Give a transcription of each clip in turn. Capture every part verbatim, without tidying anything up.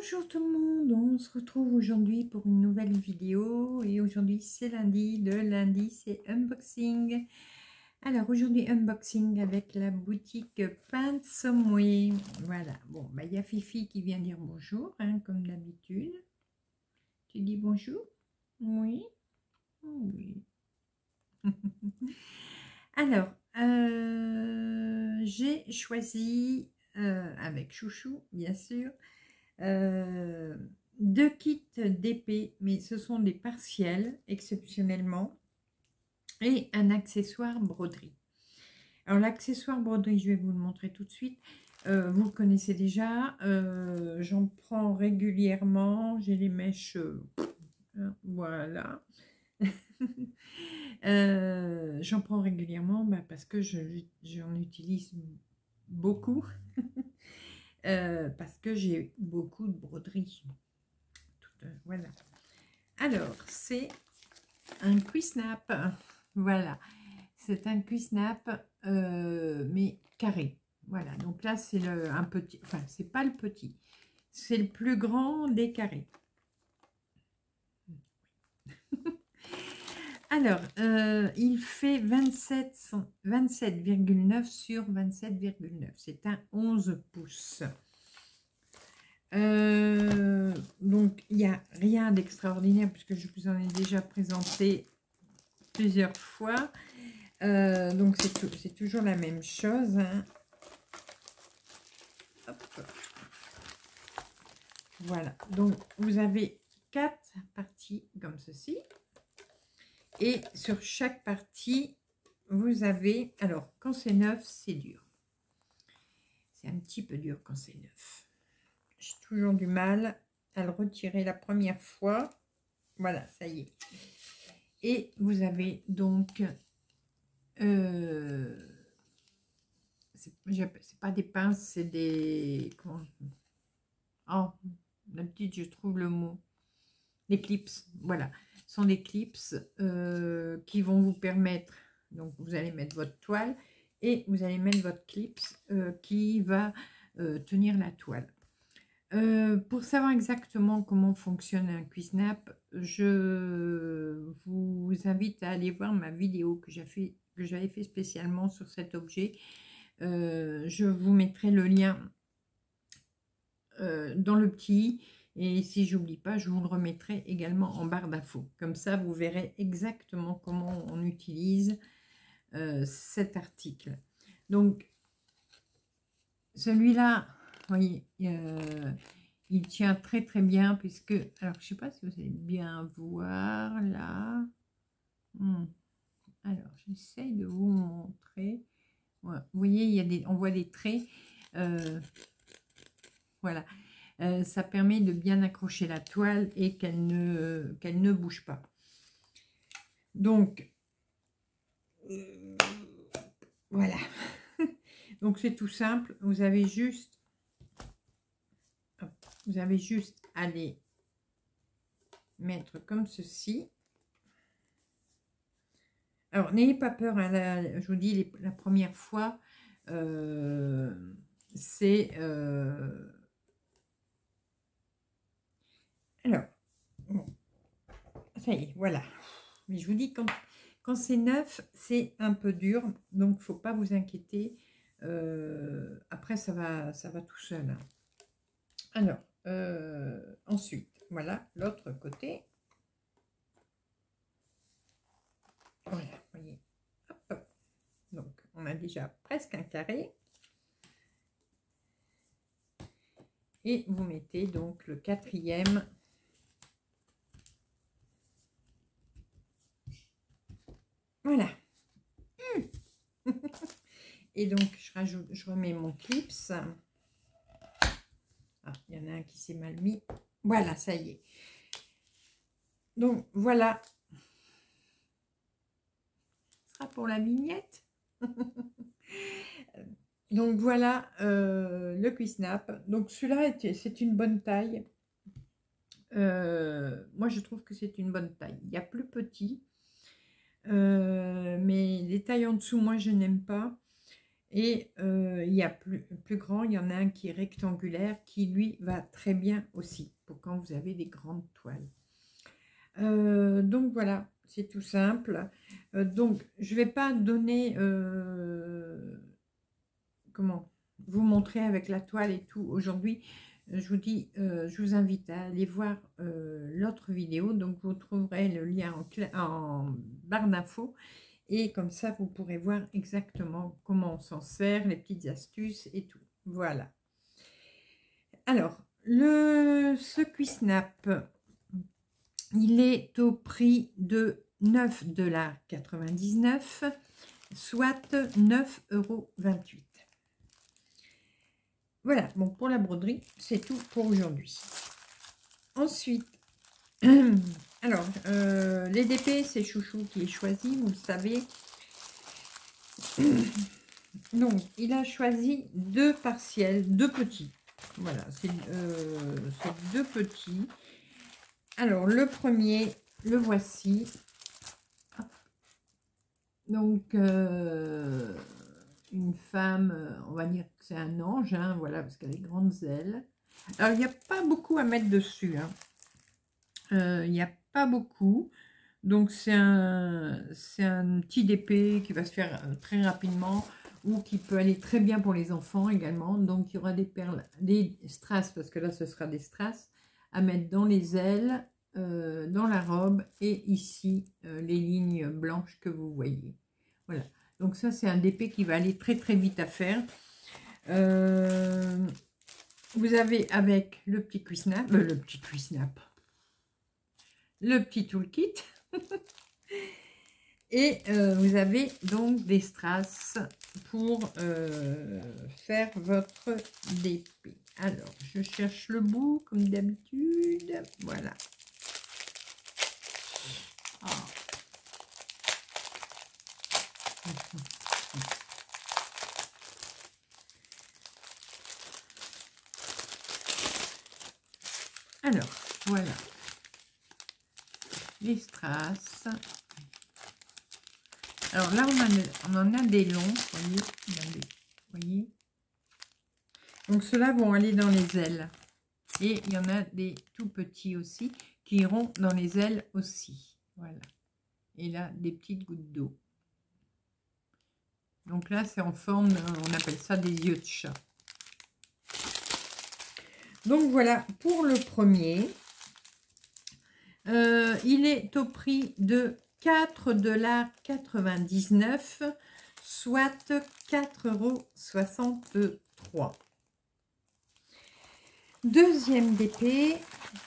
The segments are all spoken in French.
Bonjour tout le monde, on se retrouve aujourd'hui pour une nouvelle vidéo et aujourd'hui c'est lundi, le lundi c'est unboxing. Alors aujourd'hui unboxing avec la boutique Paint Someway. Voilà, bon, bah il y a Fifi qui vient dire bonjour, hein, comme d'habitude. Tu dis bonjour? Oui? Oui. Alors, euh, j'ai choisi, euh, avec Chouchou bien sûr, Euh, deux kits d'épée, mais ce sont des partiels exceptionnellement, et un accessoire broderie. Alors l'accessoire broderie, je vais vous le montrer tout de suite. Euh, vous le connaissez déjà, euh, j'en prends régulièrement, j'ai les mèches, euh, voilà. euh, j'en prends régulièrement bah, parce que j'en utilise beaucoup. Euh, parce que j'ai beaucoup de broderies. Tout, euh, voilà. Alors, c'est un Cuisnap. Voilà. C'est un Cuisnap, euh, mais carré. Voilà. Donc là, c'est un petit. Enfin, c'est pas le petit. C'est le plus grand des carrés. Alors, euh, il fait vingt-sept virgule neuf sur vingt-sept virgule neuf. C'est un onze pouces. Euh, donc, il n'y a rien d'extraordinaire puisque je vous en ai déjà présenté plusieurs fois. Euh, donc, c'est toujours la même chose. Hein. Hop. Voilà. Donc, vous avez quatre parties comme ceci. Et sur chaque partie, vous avez... Alors, quand c'est neuf, c'est dur. C'est un petit peu dur quand c'est neuf. J'ai toujours du mal à le retirer la première fois. Voilà, ça y est. Et vous avez donc... Euh, c'est pas des pinces, c'est des... Comment, oh, d'habitude, je trouve le mot. Des clips, voilà. Ce sont des clips euh, qui vont vous permettre... Donc, vous allez mettre votre toile et vous allez mettre votre clips euh, qui va euh, tenir la toile. Euh, pour savoir exactement comment fonctionne un Cuisnap, je vous invite à aller voir ma vidéo que j'avais fait, que j'avais fait spécialement sur cet objet. Euh, je vous mettrai le lien euh, dans le petit, et si j'oublie pas, je vous le remettrai également en barre d'infos. Comme ça, vous verrez exactement comment on utilise euh, cet article. Donc, celui-là, vous voyez, euh, il tient très très bien puisque, alors je sais pas si vous allez bien voir là. Hmm. Alors, j'essaye de vous montrer. Ouais, vous voyez, il y a des, on voit des traits. Euh, voilà. Euh, ça permet de bien accrocher la toile et qu'elle ne, qu'elle ne bouge pas. Donc, euh, voilà. Donc, c'est tout simple. Vous avez juste, vous avez juste à les mettre comme ceci. Alors, n'ayez pas peur. Hein, la, je vous dis, les, la première fois, euh, c'est... Euh, alors, bon, ça y est, voilà. Mais je vous dis, quand, quand c'est neuf, c'est un peu dur. Donc, il ne faut pas vous inquiéter. Euh, après, ça va, ça va tout seul. Hein. Alors, euh, ensuite, voilà, l'autre côté. Voilà, vous voyez. Hop, hop. Donc, on a déjà presque un carré. Et vous mettez donc le quatrième. Voilà. Et donc, je rajoute, je remets mon clips. Ah, il y en a un qui s'est mal mis. Voilà, ça y est. Donc, voilà. Ce sera pour la vignette. Donc, voilà euh, le Cuisnap. Donc, celui-là, c'est une bonne taille. Euh, moi, je trouve que c'est une bonne taille. Il y a plus petit. Euh, mais les tailles en dessous, moi, je n'aime pas. Et euh, il y a plus, plus grand, il y en a un qui est rectangulaire, qui lui va très bien aussi, pour quand vous avez des grandes toiles. Euh, donc voilà, c'est tout simple. Euh, donc je ne vais pas donner, euh, comment, vous montrer avec la toile et tout aujourd'hui. Je vous dis, euh, je vous invite à aller voir euh, l'autre vidéo. Donc vous trouverez le lien en, en barre d'infos. Et comme ça, vous pourrez voir exactement comment on s'en sert, les petites astuces et tout. Voilà. Alors, le, ce Cuisnap, il est au prix de neuf dollars quatre-vingt-dix-neuf, soit neuf euros vingt-huit. Voilà, bon, pour la broderie, c'est tout pour aujourd'hui. Ensuite, alors, euh, les D P, c'est Chouchou qui est choisi, vous le savez. Donc, il a choisi deux partiels, deux petits. Voilà, c'est euh, deux petits. Alors, le premier, le voici. Donc, euh, une femme, on va dire que c'est un ange, hein, voilà, parce qu'elle a des grandes ailes. Alors, il n'y a pas beaucoup à mettre dessus. Hein. Euh, il n'y a pas beaucoup. Donc, c'est un, c'est un petit D P qui va se faire très rapidement ou qui peut aller très bien pour les enfants également. Donc, il y aura des perles, des strass, parce que là, ce sera des strass, à mettre dans les ailes, euh, dans la robe et ici, euh, les lignes blanches que vous voyez. Voilà. Donc, ça, c'est un D P qui va aller très, très vite à faire. Euh, vous avez avec le petit Cuisnap, euh, le petit Cuisnap, le petit toolkit. Et euh, vous avez donc des strass pour euh, faire votre D P. Alors, je cherche le bout comme d'habitude. Voilà. Oh. Alors, voilà. Les strass. Alors là, on, a, on en a des longs, voyez, des, voyez. Donc ceux-là vont aller dans les ailes. Et il y en a des tout petits aussi qui iront dans les ailes aussi. Voilà. Et là, des petites gouttes d'eau. Donc là, c'est en forme, on appelle ça des yeux de chat. Donc voilà, pour le premier, euh, il est au prix de quatre dollars quatre-vingt-dix-neuf, soit quatre euros soixante-trois. Deuxième D P,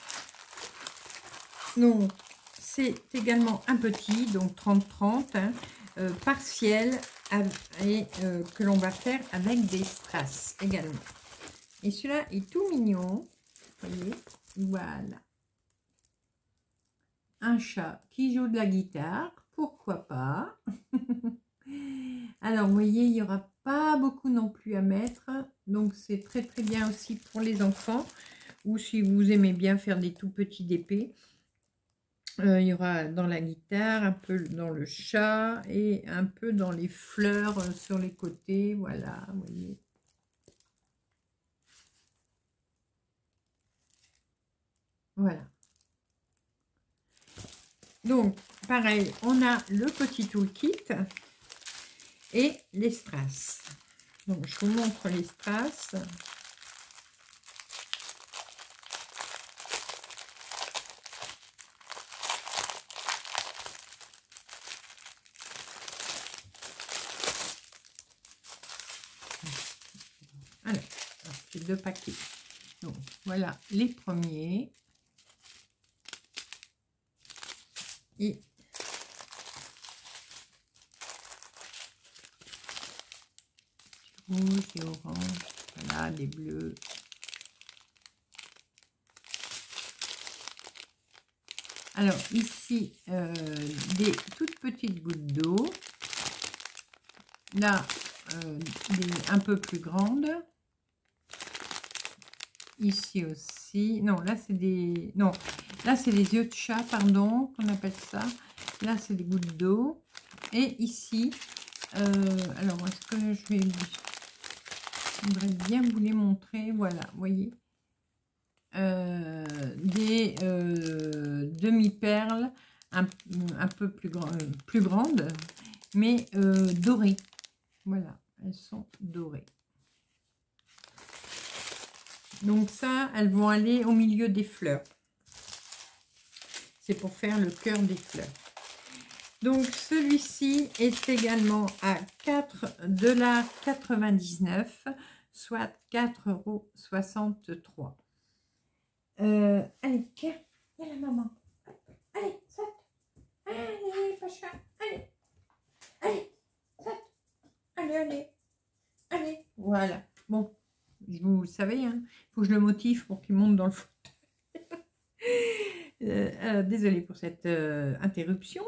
donc c'est également un petit, donc trente trente, hein, euh, partiel, et euh, que l'on va faire avec des strass également. Et celui-là est tout mignon, vous voyez, voilà. Un chat qui joue de la guitare, pourquoi pas. Alors, vous voyez, il n'y aura pas beaucoup non plus à mettre. Donc, c'est très, très bien aussi pour les enfants. Ou si vous aimez bien faire des tout petits D P. Euh, il y aura dans la guitare, un peu dans le chat et un peu dans les fleurs euh, sur les côtés. Voilà, vous voyez. Voilà. Donc, pareil, on a le petit toolkit et les strass. Donc, je vous montre les strass. Alors, j'ai deux paquets. Donc, voilà les premiers. Et rouge et orange, voilà, des bleus. Alors ici, euh, des toutes petites gouttes d'eau. Là, euh, des un peu plus grandes. Ici aussi. Non, là c'est des... Non, là c'est des yeux de chat, pardon, qu'on appelle ça. Là c'est des gouttes d'eau. Et ici, euh, alors est-ce que je vais Je voudrais bien vous les montrer. Voilà, vous voyez. Euh, des euh, demi-perles un, un peu plus, grand, euh, plus grandes, mais euh, dorées. Voilà, elles sont dorées. Donc ça, elles vont aller au milieu des fleurs. C'est pour faire le cœur des fleurs. Donc celui-ci est également à quatre dollars quatre-vingt-dix-neuf, soit quatre euros soixante-trois. Euh, allez, viens, viens la maman. Allez, saute. Allez, Pacha, allez. Allez, saute. Allez, allez. Allez, voilà. Bon, vous savez, hein, il faut que je le motive pour qu'il monte dans le fauteuil. euh, euh, désolée pour cette euh, interruption.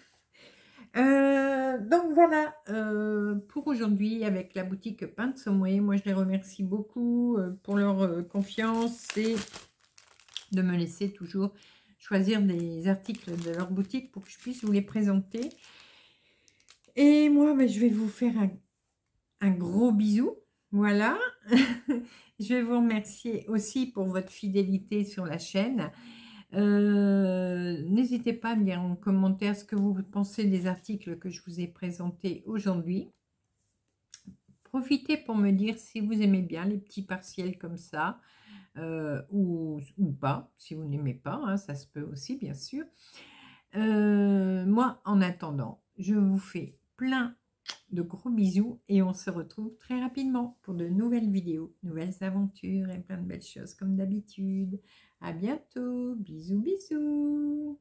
Euh, donc voilà euh, pour aujourd'hui avec la boutique Pain de Sommeil. Moi je les remercie beaucoup euh, pour leur euh, confiance et de me laisser toujours choisir des articles de leur boutique pour que je puisse vous les présenter. Et moi ben, je vais vous faire un, un gros bisou. Voilà. Je vais vous remercier aussi pour votre fidélité sur la chaîne. Euh, n'hésitez pas à me dire en commentaire ce que vous pensez des articles que je vous ai présentés aujourd'hui. Profitez pour me dire si vous aimez bien les petits partiels comme ça euh, ou, ou pas, si vous n'aimez pas, hein, ça se peut aussi bien sûr. Euh, moi en attendant, je vous fais plein de gros bisous et on se retrouve très rapidement pour de nouvelles vidéos, nouvelles aventures et plein de belles choses comme d'habitude. À bientôt, bisous bisous.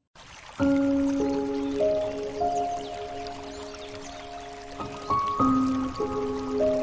Thank you.